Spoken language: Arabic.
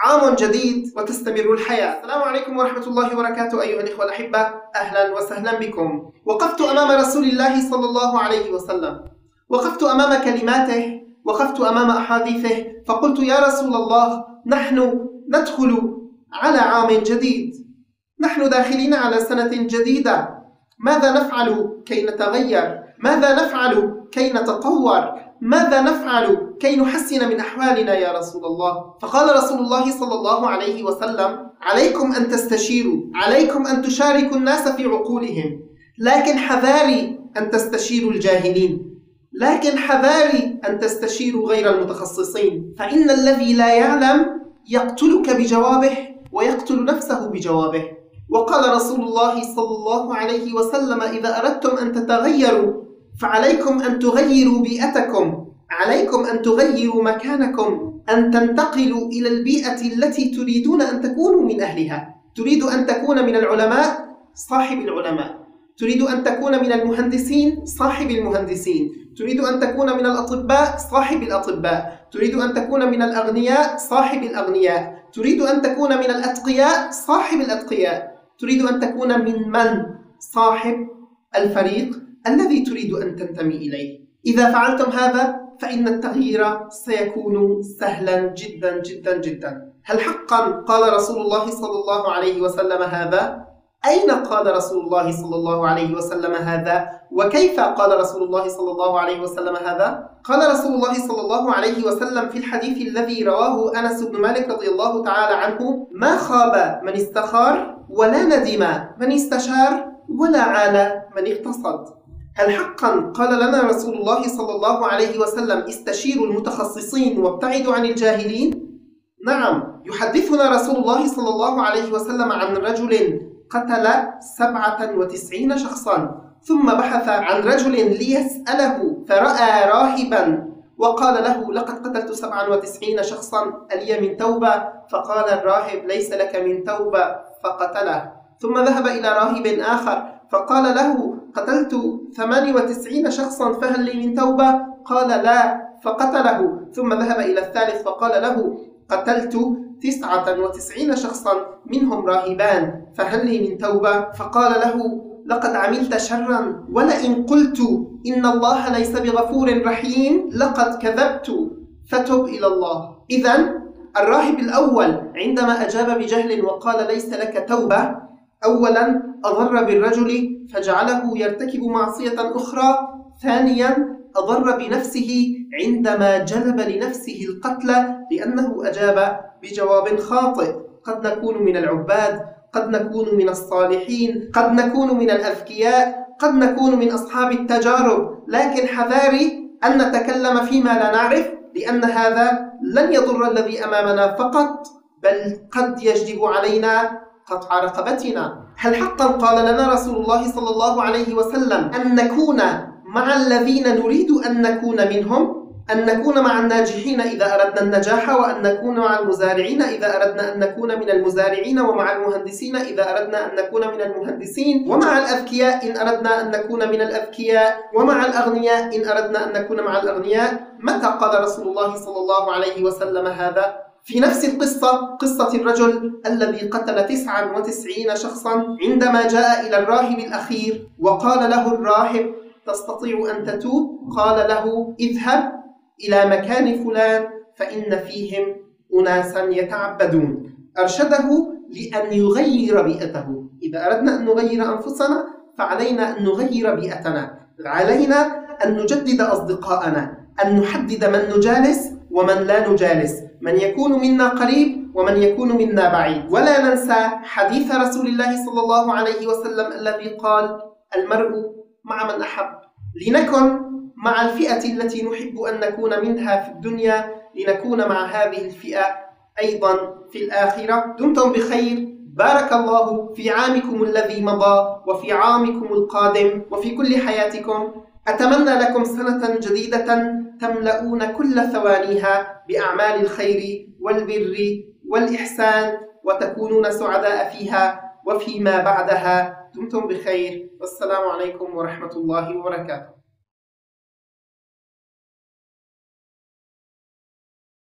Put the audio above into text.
عام جديد وتستمر الحياة. السلام عليكم ورحمة الله وبركاته أيها الإخوة الأحبة، أهلا وسهلا بكم. وقفت أمام رسول الله صلى الله عليه وسلم، وقفت أمام كلماته، وقفت أمام أحاديثه، فقلت يا رسول الله، نحن ندخل على عام جديد، نحن داخلين على سنة جديدة، ماذا نفعل كي نتغير؟ ماذا نفعل كي نتطور؟ ماذا نفعل كي نحسن من أحوالنا يا رسول الله؟ فقال رسول الله صلى الله عليه وسلم: عليكم أن تستشيروا، عليكم أن تشاركوا الناس في عقولهم، لكن حذاري أن تستشيروا الجاهلين، لكن حذاري أن تستشيروا غير المتخصصين، فإن الذي لا يعلم يقتلك بجوابه ويقتل نفسه بجوابه. وقال رسول الله صلى الله عليه وسلم: إذا أردتم أن تتغيروا فعليكم أن تغيروا بيئتكم، عليكم أن تغيروا مكانكم، أن تنتقلوا إلى البيئة التي تريدون أن تكونوا من أهلها. تريد أن تكون من العلماء؟ صاحب العلماء. تريد أن تكون من المهندسين؟ صاحب المهندسين. تريد أن تكون من الأطباء؟ صاحب الأطباء. تريد أن تكون من الأغنياء؟ صاحب الأغنياء. تريد أن تكون من الأتقياء؟ صاحب الأتقياء. تريد أن تكون من صاحب الفريق الذي تريد أن تنتمي إليه. إذا فعلتم هذا فإن التغيير سيكون سهلا جدا جدا جدا. هل حقا قال رسول الله صلى الله عليه وسلم هذا؟ أين قال رسول الله صلى الله عليه وسلم هذا؟ وكيف قال رسول الله صلى الله عليه وسلم هذا؟ قال رسول الله صلى الله عليه وسلم في الحديث الذي رواه أنس بن مالك رضي الله تعالى عنه: ما خاب من استخار ولا ندم من استشار ولا عال من اقتصد. هل حقا قال لنا رسول الله صلى الله عليه وسلم: استشيروا المتخصصين وابتعدوا عن الجاهلين؟ نعم، يحدثنا رسول الله صلى الله عليه وسلم عن رجل قتل 97 شخصا، ثم بحث عن رجل ليسأله فرأى راهبا وقال له: لقد قتلت 97 شخصا، ألي من توبة؟ فقال الراهب: ليس لك من توبة، فقتله. ثم ذهب إلى راهب آخر فقال له: قتلت 98 شخصا، فهل لي من توبة؟ قال: لا، فقتله. ثم ذهب إلى الثالث فقال له: قتلت 99 شخصا منهم راهبان، فهل لي من توبة؟ فقال له: لقد عملت شرا، ولئن قلت إن الله ليس بغفور رحيم لقد كذبت، فتب إلى الله. إذن الراهب الأول عندما أجاب بجهل وقال: ليس لك توبة، أولا أضر بالرجل فجعله يرتكب معصية أخرى، ثانيا أضر بنفسه عندما جلب لنفسه القتل لأنه أجاب بجواب خاطئ. قد نكون من العباد، قد نكون من الصالحين، قد نكون من الأذكياء، قد نكون من أصحاب التجارب، لكن حذاري أن نتكلم فيما لا نعرف، لأن هذا لن يضر الذي أمامنا فقط، بل قد يجلب علينا قطع رقبتنا. هل حقا قال لنا رسول الله صلى الله عليه وسلم أن نكون مع الذين نريد أن نكون منهم؟ أن نكون مع الناجحين إذا أردنا النجاح، وأن نكون مع المزارعين إذا أردنا أن نكون من المزارعين، ومع المهندسين إذا أردنا أن نكون من المهندسين، ومع الأذكياء إن أردنا أن نكون من الأذكياء، ومع الأغنياء إن أردنا أن نكون مع الأغنياء؟ متى قال رسول الله صلى الله عليه وسلم هذا؟ في نفس القصة، قصة الرجل الذي قتل 99 شخصا، عندما جاء إلى الراهب الأخير وقال له الراهب: تستطيع أن تتوب؟ قال له: اذهب إلى مكان فلان فإن فيهم أناسا يتعبدون. أرشده لأن يغير بيئته. إذا أردنا أن نغير أنفسنا فعلينا أن نغير بيئتنا، علينا أن نجدد أصدقاءنا، أن نحدد من نجالس ومن لا نجالس، من يكون منا قريب ومن يكون منا بعيد. ولا ننسى حديث رسول الله صلى الله عليه وسلم الذي قال: المرء مع من أحب. لنكن مع الفئة التي نحب أن نكون منها في الدنيا، لنكون مع هذه الفئة أيضا في الآخرة. دمتم بخير، بارك الله في عامكم الذي مضى وفي عامكم القادم وفي كل حياتكم. أتمنى لكم سنة جديدة تملؤون كل ثوانيها بأعمال الخير والبر والإحسان، وتكونون سعداء فيها وفيما بعدها. دمتم بخير، والسلام عليكم ورحمة الله وبركاته.